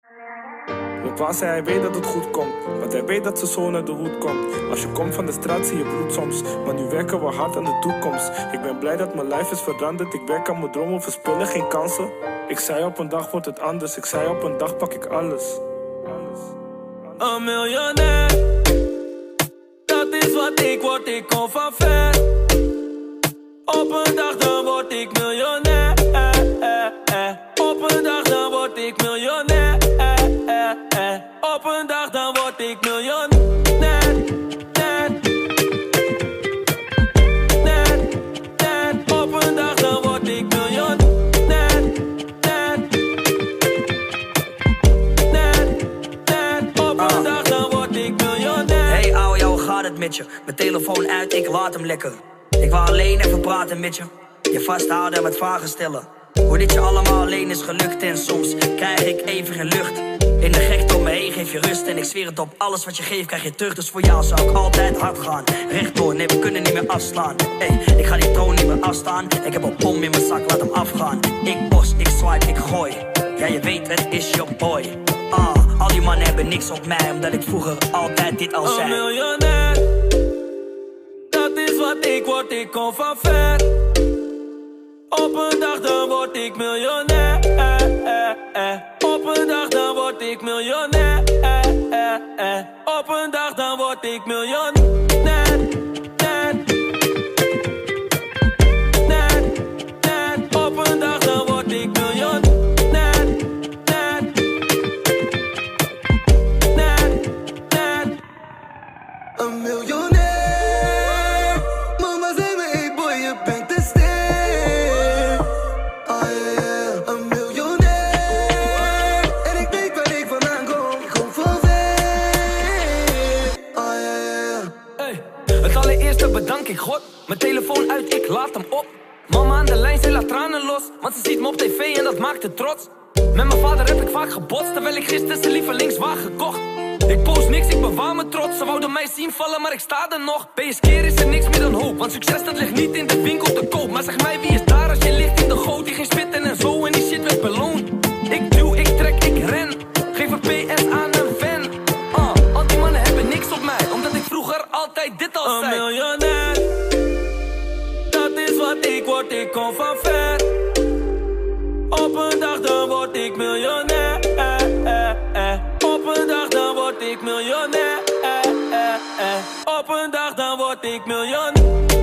Mijn pa zei hij weet dat het goed komt, want hij weet dat zijn zoon uit de hoed komt. Als je komt van de straat zie je bloed soms, maar nu werken we hard aan de toekomst. Ik ben blij dat mijn life is veranderd, ik werk aan mijn dromen, verspillen geen kansen. Ik zei op een dag wordt het anders, ik zei op een dag pak ik alles. Een miljonair, dat is wat ik word, ik kom van ver. Op een dag dan word ik miljonair. Op een dag dan word ik miljonair. Op een dag dan word ik miljonair. Op een dag dan word ik miljonair. Op een dag dan word ik miljonair. Hey ouwe, jou, hoe gaat het met je? Mijn telefoon uit, ik laat hem lekker. Ik wou alleen even praten met je. Je vasthouden en wat vragen stellen. Hoe dit je allemaal alleen is gelukt en soms krijg ik even geen lucht. In de gekte om me heen geef je rust en ik zweer het op, alles wat je geeft krijg je terug. Dus voor jou zou ik altijd hard gaan. Rechtdoor, nee we kunnen niet meer afslaan. Hey, ik ga die troon niet meer afstaan. Ik heb een bom in mijn zak, laat hem afgaan. Ik bos, ik swipe, ik gooi. Ja je weet het is je boy. Al die mannen hebben niks op mij, omdat ik vroeger altijd dit al zei. Een miljonair, dat is wat ik word, ik kom van ver. Op een dag dan word ik miljonair. Op een dag dan word ik miljonair. Op een dag dan word ik miljonair. Op een dag dan word ik miljonair. Een miljonair. Mama zei me, hey boy, je bent te sterk. Ah yeah, een miljonair. En ik weet waar ik vandaan kom, ik kom van ver. Ah yeah. Hey, het allereerste bedank ik God. Mijn telefoon uit, ik laat hem op. Mama aan de lijn, zij laat tranen los. Want ze ziet me op tv en dat maakt het trots. Met mijn vader heb ik vaak gebotst, terwijl ik gisteren zijn lievelingswagen gekocht. Ik post niks, ik bewaar me trots. Ze wouden mij zien vallen, maar ik sta er nog. Ben je skeer is er niks meer dan hoop. Want succes dat ligt niet in de winkel te koop. Maar zeg mij, wie is daar als je ligt in de goot? Die ging spitten en zo en die shit werd beloond. Ik duw, ik trek, ik ren. Geef een PS aan een fan. Al die mannen hebben niks op mij, omdat ik vroeger altijd dit al zei. Een miljonair, dat is wat ik word, ik kom van ver. Op een dag dan word ik miljonair. Op een dag dan word ik miljonair. Op een dag dan word ik miljonair.